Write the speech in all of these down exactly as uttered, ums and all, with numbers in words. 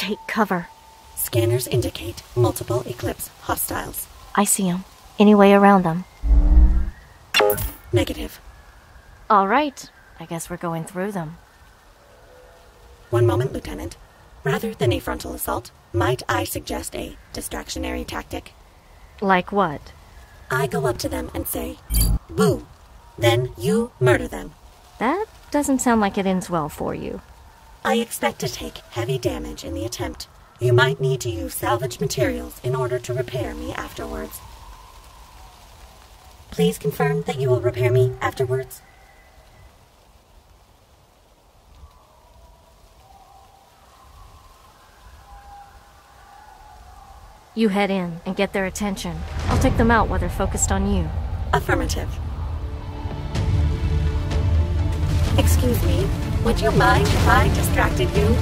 Take cover. Scanners indicate multiple Eclipse hostiles. I see them. Any way around them? Negative. All right. I guess we're going through them. One moment, Lieutenant. Rather than a frontal assault, might I suggest a distractionary tactic? Like what? I go up to them and say, "Boo!" Then you murder them. That doesn't sound like it ends well for you. I expect to take heavy damage in the attempt. You might need to use salvage materials in order to repair me afterwards. Please confirm that you will repair me afterwards. You head in and get their attention. I'll take them out while they're focused on you. Affirmative. Excuse me, would you mind if I distracted you?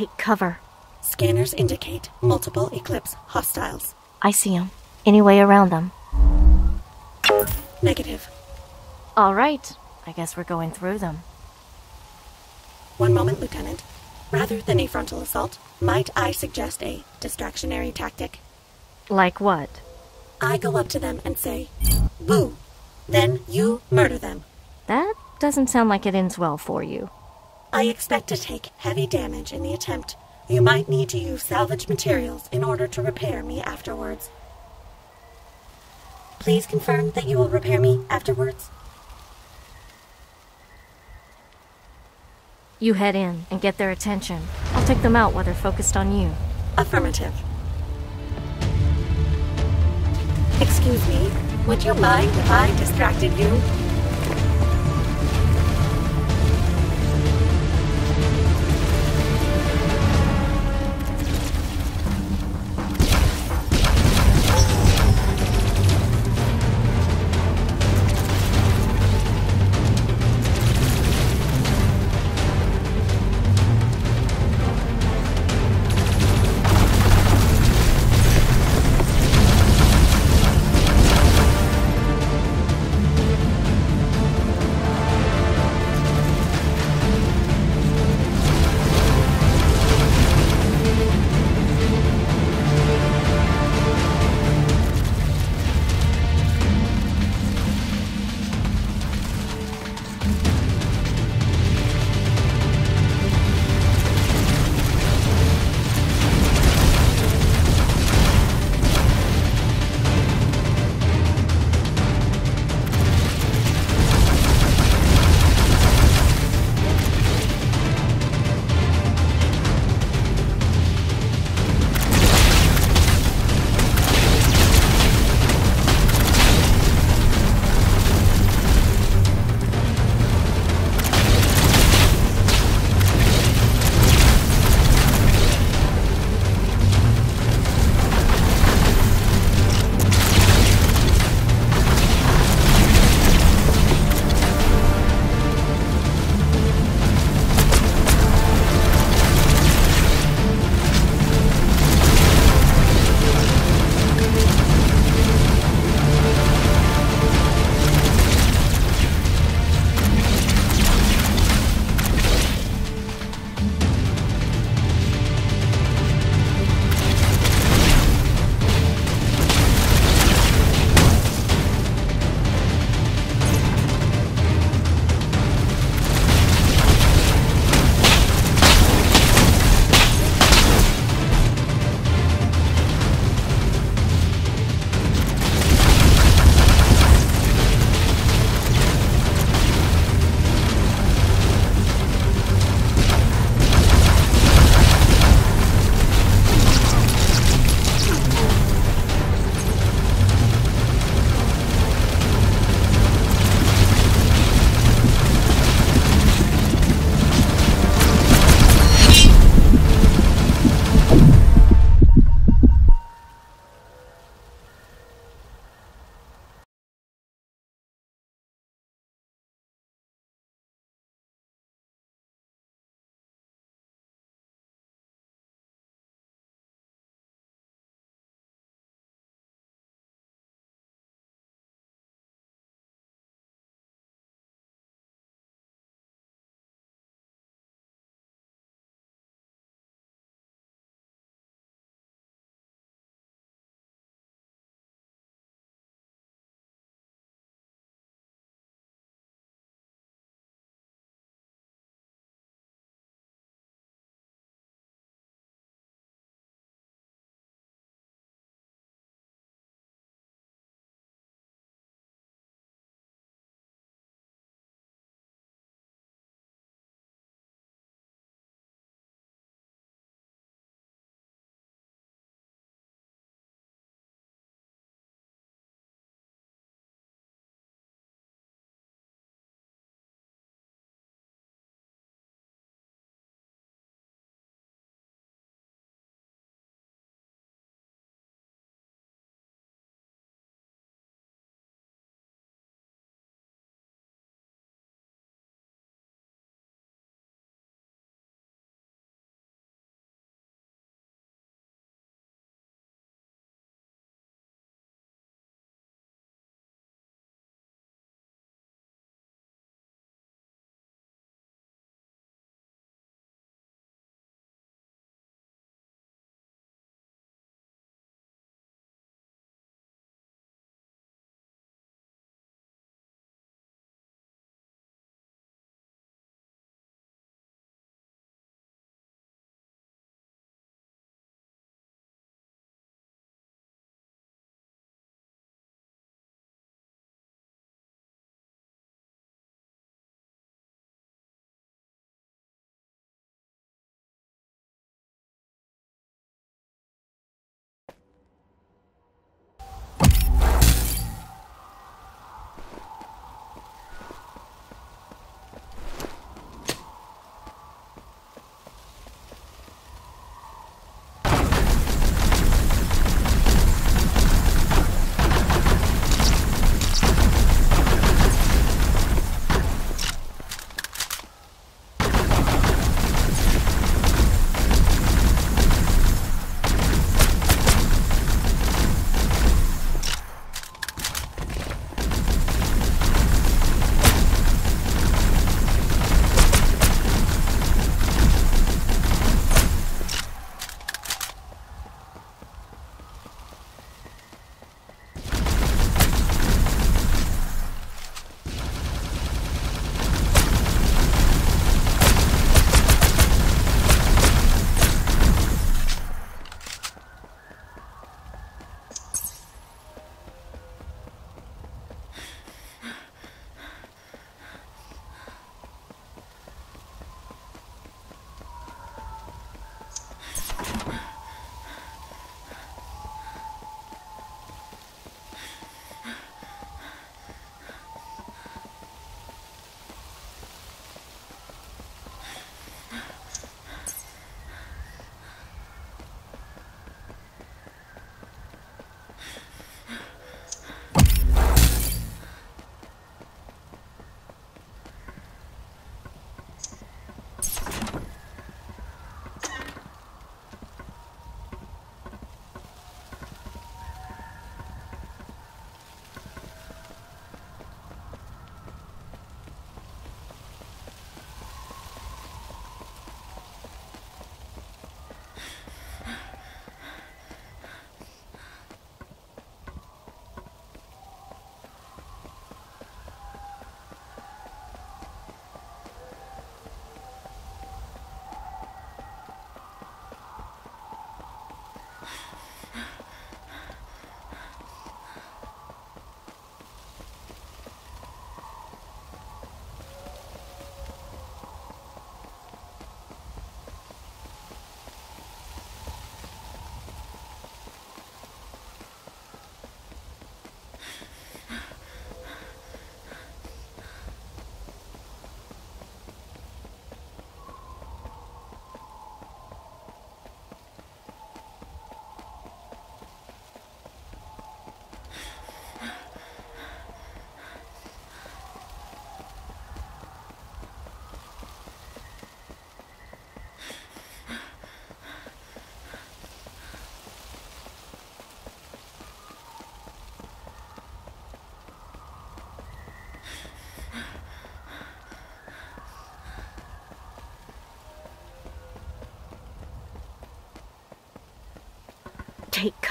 Take cover. Scanners indicate multiple Eclipse hostiles. I see them. Any way around them? Negative. All right. I guess we're going through them. One moment, Lieutenant. Rather than a frontal assault, might I suggest a distractionary tactic? Like what? I go up to them and say, "Boo!" Then you murder them. That doesn't sound like it ends well for you. I expect to take heavy damage in the attempt. You might need to use salvage materials in order to repair me afterwards. Please confirm that you will repair me afterwards. You head in and get their attention. I'll take them out while they're focused on you. Affirmative. Excuse me, would you mind if I distracted you?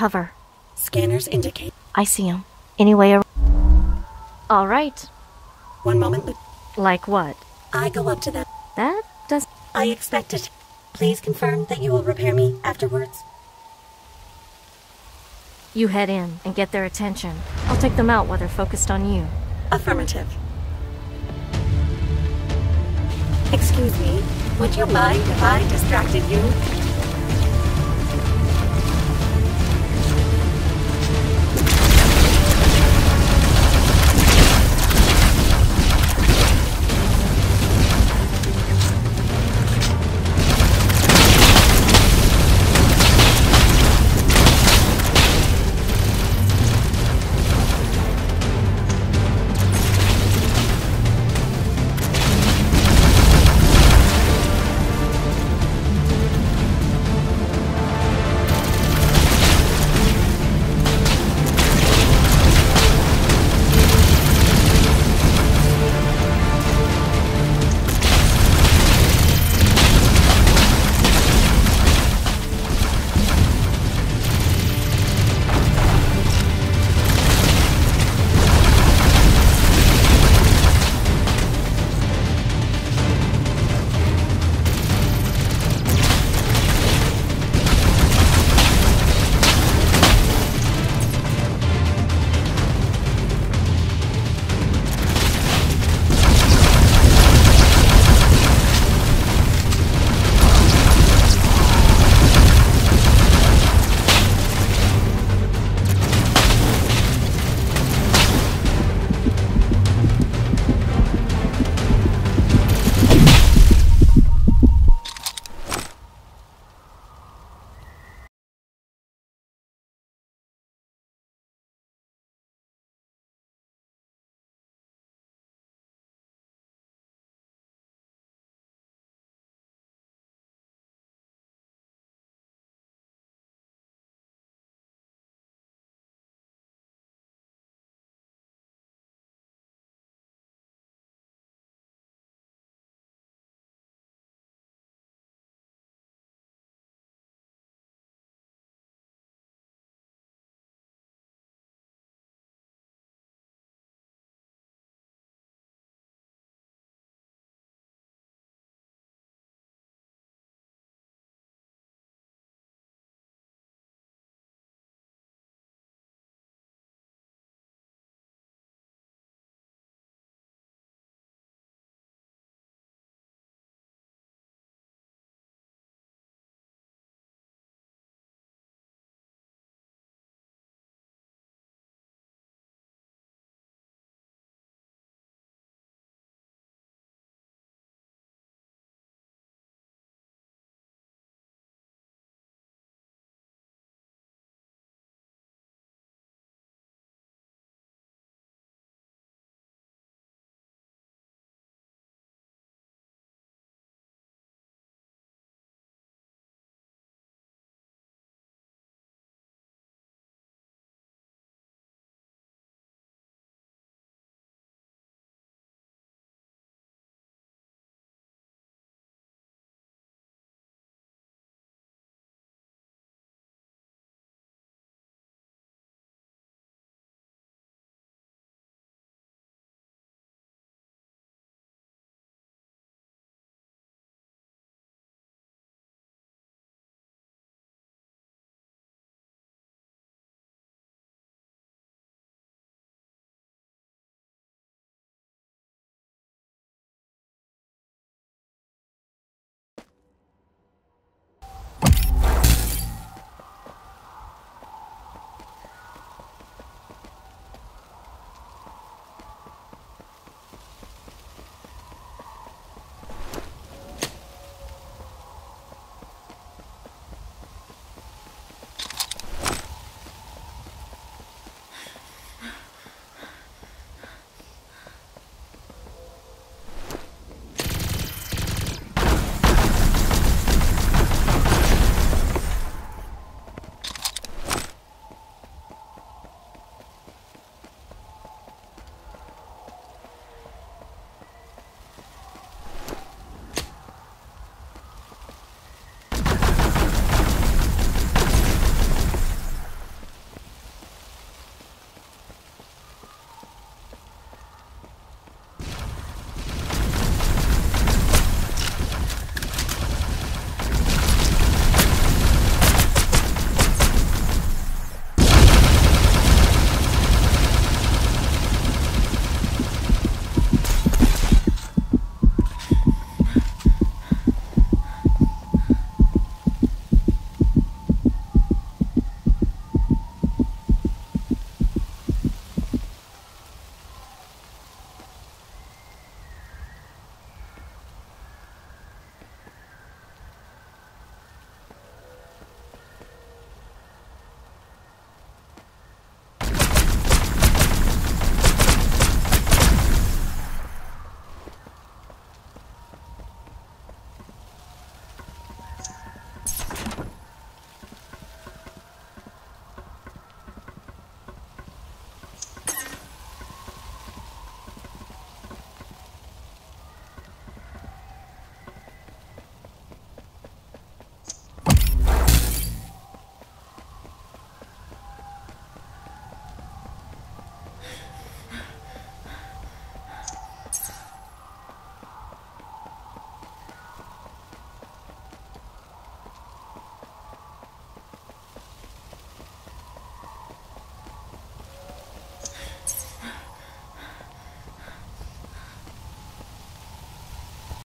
cover. Scanners indicate. I see him. Anyway, ar- all right. One moment, Lieutenant. Like what? I go up to them. That does. I expect it. Please confirm that you will repair me afterwards. You head in and get their attention. I'll take them out while they're focused on you. Affirmative. Excuse me, would you mind if I distracted you?